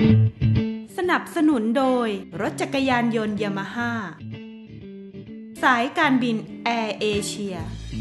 สนับสนุนโดยรถจักรยานยนต์ยามาฮ่าสายการบินแอร์เอเชีย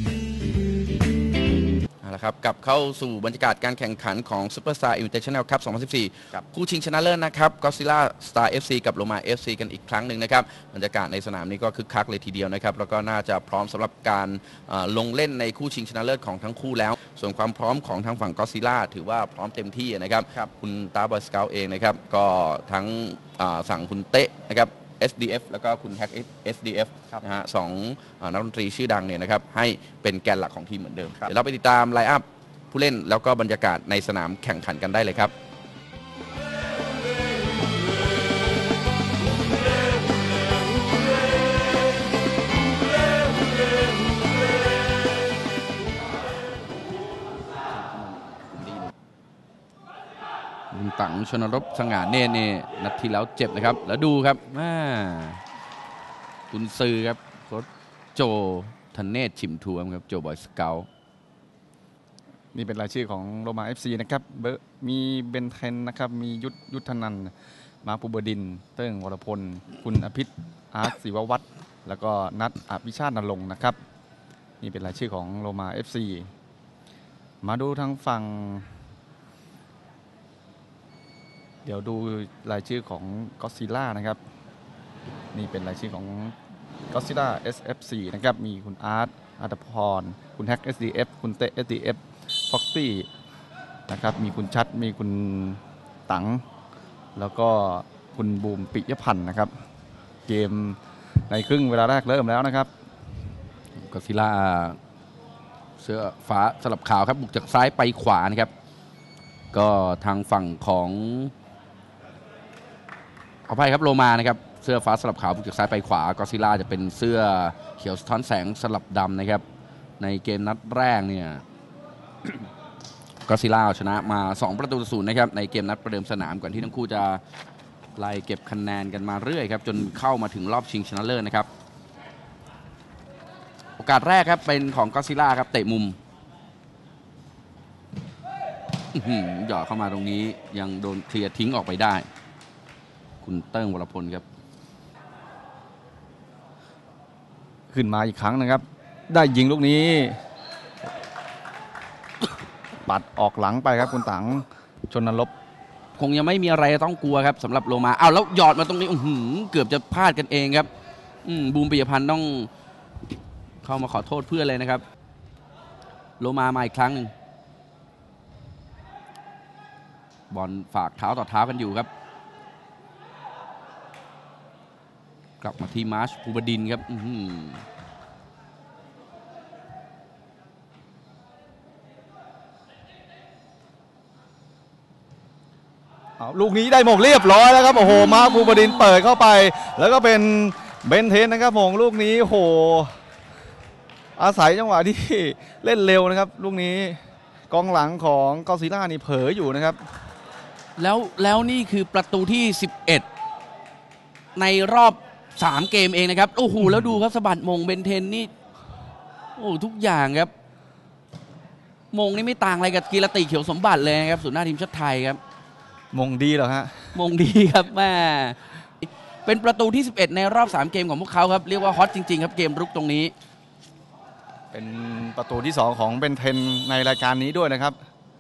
ครับกลับเข้าสู่บรรยากาศการแข่งขันของ Superstar Invitational Cup 2014 คู่ชิงชนะเลิศนะครับ Godzilla Star FC กับ Loma FC กันอีกครั้งหนึ่งนะครับบรรยากาศในสนามนี้ก็คึกคักเลยทีเดียวนะครับแล้วก็น่าจะพร้อมสำหรับการลงเล่นในคู่ชิงชนะเลิศของทั้งคู่แล้วส่วนความพร้อมของทางฝั่ง Godzilla ถือว่าพร้อมเต็มที่นะครับคุณตาบอยสเกลเองนะครับก็ทั้งสั่งคุณเตะนะครับSDF แล้วก็คุณแฮก SDF นะฮะสองนักดนตรีชื่อดังเนี่ยนะครับให้เป็นแกนหลักของทีมเหมือนเดิมเดี๋ยวเราไปติดตามไลน์อัพผู้เล่นแล้วก็บรรยากาศในสนามแข่งขันกันได้เลยครับคุณตังชนรบสง่าเนตรนี่นัดที่แล้วเจ็บนะครับแล้วดูครับคุณซือครับโค้ชโจธเนศฉิมทวมครับโจบอยสเกลนี่เป็นรายชื่อของโรม่า FC นะครับมีเบนเทนนะครับมียุทธนันท์มาภูบดินทร์เติ้งวรพลคุณอภิษอาร์ตศิววัฒน์แล้วก็นัทอภิชาตินรงค์นะครับนี่เป็นรายชื่อของโรม่า FC มาดูทางฝั่งเดี๋ยวดูรายชื่อของก็อดซิลล่านะครับนี่เป็นรายชื่อของก็อดซิลล่า SFC นะครับมีคุณอาร์ตอัตพรคุณแฮก SDF คุณเต SDF ฟ็อกซี่นะครับมีคุณชัดมีคุณตังแล้วก็คุณบูมปิยพันธ์นะครับเกมในครึ่งเวลาแรกเริ่มแล้วนะครับก็อดซิลล่าเสื้อฟ้าสลับขาวครับบุกจากซ้ายไปขวานะครับก็ทางฝั่งของขออภัยครับโลมานะครับเสื้อฟ้าสลับขาวบุกจากซ้ายไปขวาก็อดซิลล่าจะเป็นเสื้อเขียวสะท้อนแสงสลับดำนะครับในเกมนัดแรกเนี่ยก็อดซิลล่าชนะมา2-0นะครับในเกมนัดประเดิมสนามก่อนที่ทั้งคู่จะไล่เก็บคะแนนกันมาเรื่อยครับจนเข้ามาถึงรอบชิงชนะเลิศนะครับโอกาสแรกครับเป็นของก็อดซิลล่าครับเตะมุมหยอดเข้ามาตรงนี้ยังโดนเคลียร์ทิ้งออกไปได้คุณเติ้งวรพลครับขึ้นมาอีกครั้งนะครับได้ยิงลูกนี้ปัดออกหลังไปครับคุณตังชนลบคงยังไม่มีอะไรต้องกลัวครับสำหรับโลมาอ้าวแล้วหยอดมาตรงนี้เกือบจะพลาดกันเองครับบูมปิยพันธ์ต้องเข้ามาขอโทษเพื่อนเลยนะครับโลมาอีกครั้งหนึ่งบอลฝากเท้าต่อเท้ากันอยู่ครับกลับมาที่มาร์ชภูบดินทร์ครับลูกนี้ได้มงเรียบร้อยแล้วครับโอ้โหมาร์ชภูบดินทร์เปิดเข้าไปแล้วก็เป็นเบนเทนนะครับมงลูกนี้โอ้โหอาศัยจังหวะที่เล่นเร็วนะครับลูกนี้กองหลังของก็อดซิลล่านี่เผลออยู่นะครับแล้วนี่คือประตูที่11ในรอบ3เกมเองนะครับโอ้โหแล้วดูครับสะบัดมงเบนเทนนี่โอ้ทุกอย่างครับมงนี่ไม่ต่างอะไรกับกีรติเขียวสมบัติเลยครับศูนย์หน้าทีมชาติไทยครับมงดีเหรอฮะมงดีครับแม่เป็นประตูที่11ในรอบ3เกมของพวกเขาครับเรียกว่าฮอตจริงๆครับเกมรุกตรงนี้เป็นประตูที่2ของเบนเทนในรายการนี้ด้วยนะครับ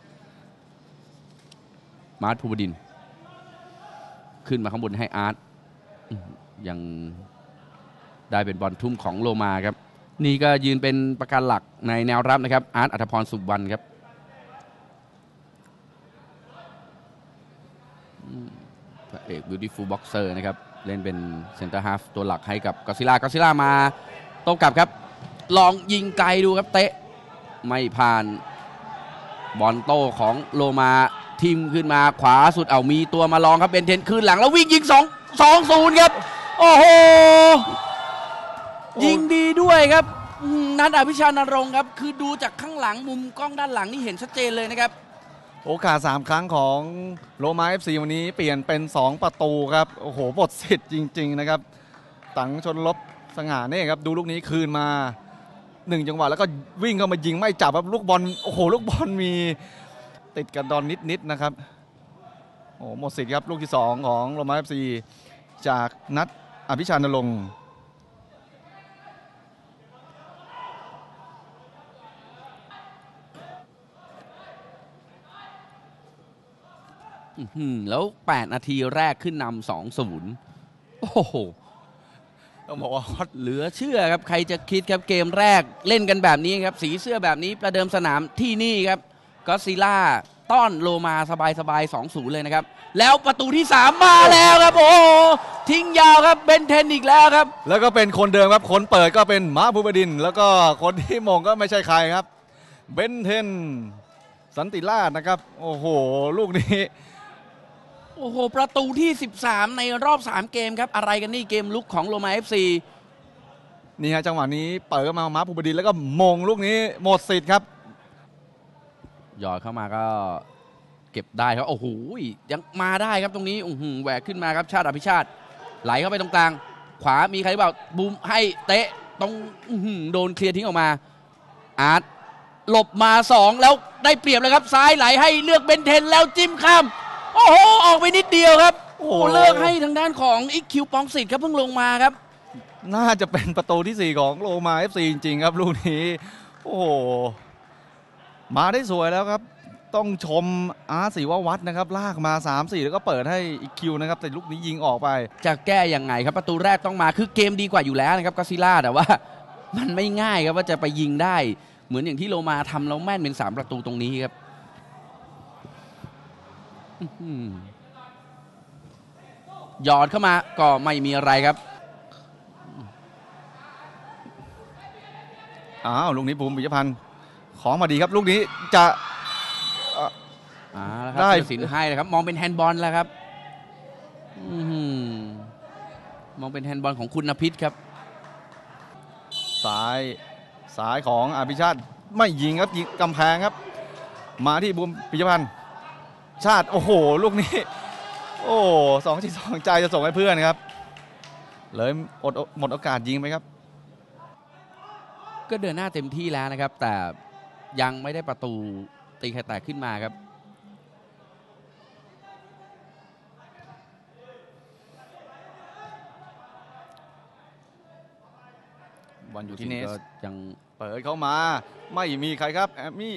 มาร์ชภูบดินทร์ขึ้นมาข้างบนให้อาร์ตยังได้เป็นบอลทุ่มของโลมาครับนี่ก็ยืนเป็นประการหลักในแนวรับนะครับอาร์ตอัธพรสุวรรณครับพระเอกบิวตี้ฟูลบ็อกเซอร์นะครับเล่นเป็นเซนเตอร์ฮาฟตัวหลักให้กับก็อดซิลล่ามาโต้กลับครับลองยิงไกลดูครับเตะไม่ผ่านบอลโต้ของโลมาทีมขึ้นมาขวาสุดเอามีตัวมาลองครับเบนเทนคืนหลังแล้ววิ่งยิง2-0ครับโอ้โหยิงดีด้วยครับนัทอภิชาตินรงค์ครับคือดูจากข้างหลังมุมกล้องด้านหลังนี่เห็นชัดเจนเลยนะครับโอกาส3ครั้งของโรม่า FC วันนี้เปลี่ยนเป็น2ประตูครับโอ้โหหมดสิทธิ์จริงๆนะครับตังชนลบสง่าเนี่ยครับดูลูกนี้คืนมา1จังหวะแล้วก็วิ่งเข้ามายิงไม่จับครับลูกบอลโอ้โหลูกบอลมีติดกระดอนนิดๆนะครับโอ้หมดสิทธิ์ครับลูกที่2ของโรม่า FC จากนัทอภิชาญนรงค์แล้ว8นาทีแรกขึ้นนำ 2-0 โอ้โหต้องบอกว่าเหลือเชื่อครับใครจะคิดครับเกมแรกเล่นกันแบบนี้ครับสีเสื้อแบบนี้ประเดิมสนามที่นี่ครับก็อดซิลล่าต้อนโลมาสบายๆ 2-0 เลยนะครับแล้วประตูที่3มาแล้วครับโอ้โหทิ้งยาวครับเบนเทนอีกแล้วครับแล้วก็เป็นคนเดิมครับคนเปิดก็เป็นมาภูบดินทร์แล้วก็คนที่มงก็ไม่ใช่ใครครับเบนเทนสันติราชนะครับโอ้โหลูกนี้โอ้โหประตูที่13ในรอบ3เกมครับอะไรกันนี่เกมลุกของโรม่า FC นี่ฮะจังหวะนี้เปิดมาภูบดินทร์แล้วก็มงลูกนี้หมดสิทธิ์ครับหยอดเข้ามาก็เก็บได้ครับโอ้โหยังมาได้ครับตรงนี้แหวกขึ้นมาครับชาติอภิชาติไหลเข้าไปตรงกลางขวามีใครหรือเปล่าบูมให้เตะตรงโดนเคลียร์ทิ้งออกมาอาร์ตหลบมา2แล้วได้เปรียบเลยครับซ้ายไหลให้เลือกเบนเทนแล้วจิ้มข้ามโอ้โหออกไปนิดเดียวครับโอ้เลือกให้ทางด้านของอิกคิวปองสิทธิ์ครับเพิ่งลงมาครับน่าจะเป็นประตูที่4ของโรม่า FC จริงๆครับลูกนี้โอ้มาได้สวยแล้วครับต้องชมอาร์ตศิววัฒน์นะครับลากมา 3-4 แล้วก็เปิดให้อีกคิวนะครับแต่ลูกนี้ยิงออกไปจะแก้ยังไงครับประตูแรกต้องมาคือเกมดีกว่าอยู่แล้วนะครับก็อดซิลล่าแต่ว่ามันไม่ง่ายครับว่าจะไปยิงได้เหมือนอย่างที่โรม่าทำแล้วแม่นเป็น3ประตูตรงนี้ครับหยอดเข้ามาก็ไม่มีอะไรครับลูกนี้ภูมิปิยพันธ์ของมาดีครับลูกนี้จะได้สินให้เลยครับมองเป็นแฮนด์บอลแล้วครับมองเป็นแฮนด์บอลของคุณณพิษครับสายของอภิชาติไม่ยิงครับยิงกำแพงครับมาที่ภูมิปิยพันธ์ชาติโอ้โหลูกนี้โอ้2 จิต 2 ใจจะส่งให้เพื่อนครับเลยหมดโอกาสยิงไหมครับก็เดินหน้าเต็มที่แล้วนะครับแต่ยังไม่ได้ประตูตีไข่แตกขึ้นมาครับบอลอยู่ที่เนสยังเปิดเข้ามาไม่มีใครครับแอมมี่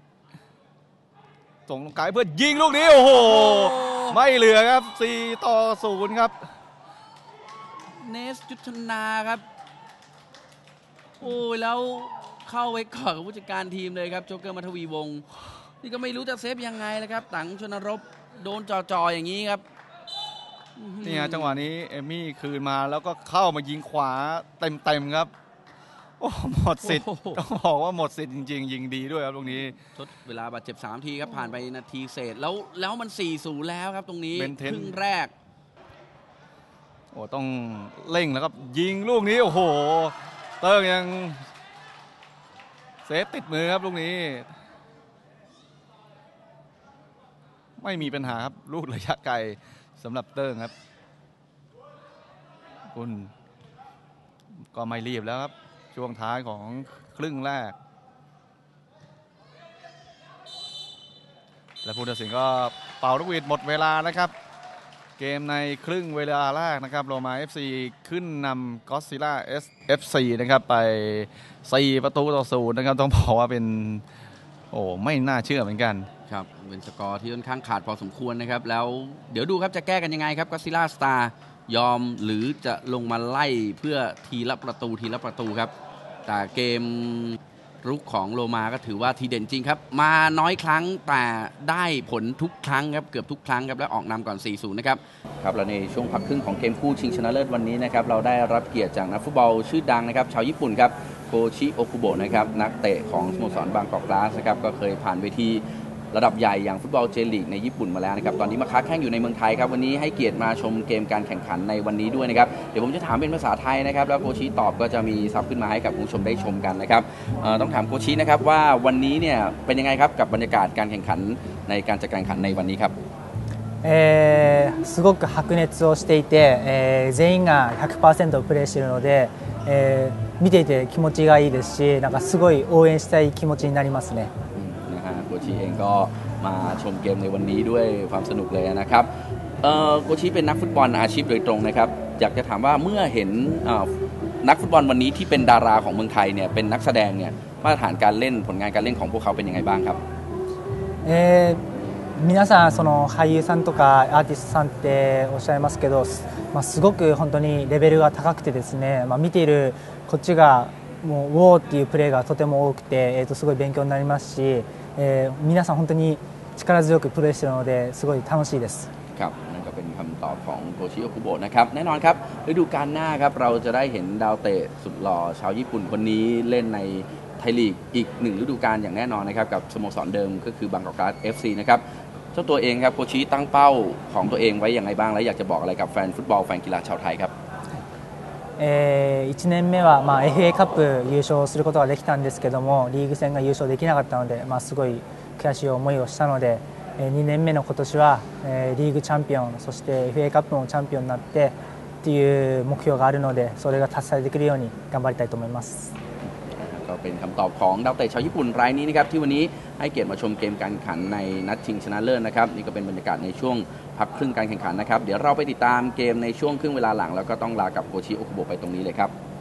ส่งลงกายเพื่อยิงลูกนี้โอ้โหไม่เหลือครับ4-0ครับเนสยุทธนาครับโอ้ยแล้วเข้าไว้ก่อนกับผู้จัดการทีมเลยครับโจ๊กเกอร์มัทวีวงศ์นี่ก็ไม่รู้จะเซฟยังไงเลยครับตังชนรบโดนจ่อๆอย่างนี้ครับนี่ฮะจังหวะนี้เอมมี่คืนมาแล้วก็เข้ามายิงขวาเต็มครับโอ้หมดสิทธิ์ต้องบอกว่าหมดสิทธิ์จริงๆยิงดีด้วยครับตรงนี้ทดเวลาบาดเจ็บ3 ทีครับผ่านไปนาทีเศษแล้วมัน4-0แล้วครับตรงนี้ครึ่งแรกโอ้ต้องเร่งแล้วครับยิงลูกนี้โอ้โหเติ้งยังเซฟติดมือครับลูกนี้ไม่มีปัญหาครับลูกระยะไกลสำหรับเติ้งครับคุณก็ไม่รีบแล้วครับช่วงท้ายของครึ่งแรกและผู้ตัดสินก็เป่านกหวีดหมดเวลานะครับเกมในครึ่งเวลาแรกนะครับโรม่า FC ขึ้นนำก็อดซิลล่า SFC นะครับไป4-0นะครับต้องบอกว่าเป็นไม่น่าเชื่อเหมือนกันครับเป็นสกอร์ที่ค่อนข้างขาดพอสมควรนะครับแล้วเดี๋ยวดูครับจะแก้กันยังไงครับก็อดซิลล่าสตาร์ยอมหรือจะลงมาไล่เพื่อทีละประตูครับแต่เกมรุกของโรม่าก็ถือว่าทีเด่นจริงครับมาน้อยครั้งแต่ได้ผลทุกครั้งครับเกือบทุกครั้งครับและออกนำก่อน 4-0 นะครับครับและในช่วงพักครึ่งของเกมคู่ชิงชนะเลิศวันนี้นะครับเราได้รับเกียรติจากนักฟุตบอลชื่อดังนะครับชาวญี่ปุ่นครับโคชิโอคุโบะนะครับนักเตะของสโมสรบางกอกกลาสนะครับก็เคยผ่านเวทีระดับใหญ่อย่างฟุตบอลเจลีกในญี่ปุ่นมาแล้วนะครับตอนนี้มาค้าแข่งอยู่ในเมืองไทยครับวันนี้ให้เกียรติมาชมเกมการแข่งขันในวันนี้ด้วยนะครับเดี๋ยวผมจะถามเป็นภาษาไทยนะครับแล้วโคชิตอบก็จะมีซับขึ้นมาให้กับผู้ชมได้ชมกันนะครับต้องถามโคชินะครับว่าวันนี้เนี่ยเป็นยังไงครับกับบรรยากาศการแข่งขันในการจัดการแข่งขันในวันนี้ครับすごく白熱をしていて、全員が 100% プレーしているので、見ていて気持ちがいいですし、なんかすごい応援したい気持ちになりますね。 โกชิเองก็มาชมเกมในวันนี้ด้วยความสนุกเลยนะครับโกชิเป็นนักฟุตบอลอาชีพโดยตรงนะครับอยากจะถามว่าเมื่อเห็นนักฟุตบอลวันนี้ที่เป็นดาราของเมืองไทยเนี่ยเป็นนักแสดงเนี่ยมาตรฐานการเล่นผลงานการเล่นของพวกเขาเป็นยังไงบ้างครับ皆さんその俳優さんとかアーティストさんっておっしゃいますけど、すごく本当にレベルが高くてですね、見ているこっちがもうウォーっていうプレーがとても多くて、すごい勉強になりますし、皆さん本当に力強くプレーしているのですごい楽しいですครับนั่นก็เป็นคำตอบของโกชิโอคุโบะนะครับแน่นอนครับฤดูกาลหน้าครับเราจะได้เห็นดาวเตะสุดหล่อชาวญี่ปุ่นคนนี้เล่นในไทยลีกอีก1ฤดูกาลอย่างแน่นอนนะครับกับสโมสรเดิมก็คือบางกอกกราส FC นะครับเจ้าตัวเองครับโกชิตั้งเป้าของตัวเองไว้อย่างไรบ้างและอยากจะบอกอะไรกับแฟนฟุตบอลแฟนกีฬาชาวไทยครับ 1年目は、FA カップ優勝することができたんですけどもリーグ戦が優勝できなかったので、すごい悔しい思いをしたので、2年目の今年は、リーグチャンピオンそして FA カップもチャンピオンになってっていう目標があるのでそれが達成できるように頑張りたいと思いますก็เป็นคำตอบของดาวเตะชาวญี่ปุ่นรายนี้นะครับที่วันนี้ให้เกียรติมาชมเกมการแข่งขันในนัดชิงชนะเลิศนะครับนี่ก็เป็นบรรยากาศในช่วงพักครึ่งการแข่งขันนะครับเดี๋ยวเราไปติดตามเกมในช่วงครึ่งเวลาหลังแล้วก็ต้องลากับโกชิโอคุโบะไปตรงนี้เลยครับ